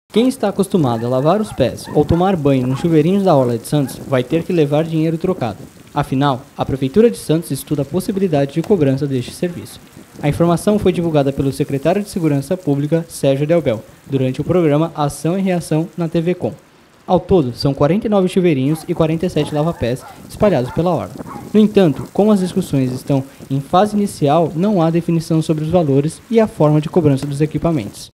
Quem está acostumado a lavar os pés ou tomar banho nos chuveirinhos da Orla de Santos vai ter que levar dinheiro trocado. Afinal, a Prefeitura de Santos estuda a possibilidade de cobrança deste serviço. A informação foi divulgada pelo secretário de Segurança Pública, Sérgio Delbel, durante o programa Ação e Reação na TV Com. Ao todo, são 49 chuveirinhos e 47 lava-pés espalhados pela orla. No entanto, como as discussões estão em fase inicial, não há definição sobre os valores e a forma de cobrança dos equipamentos.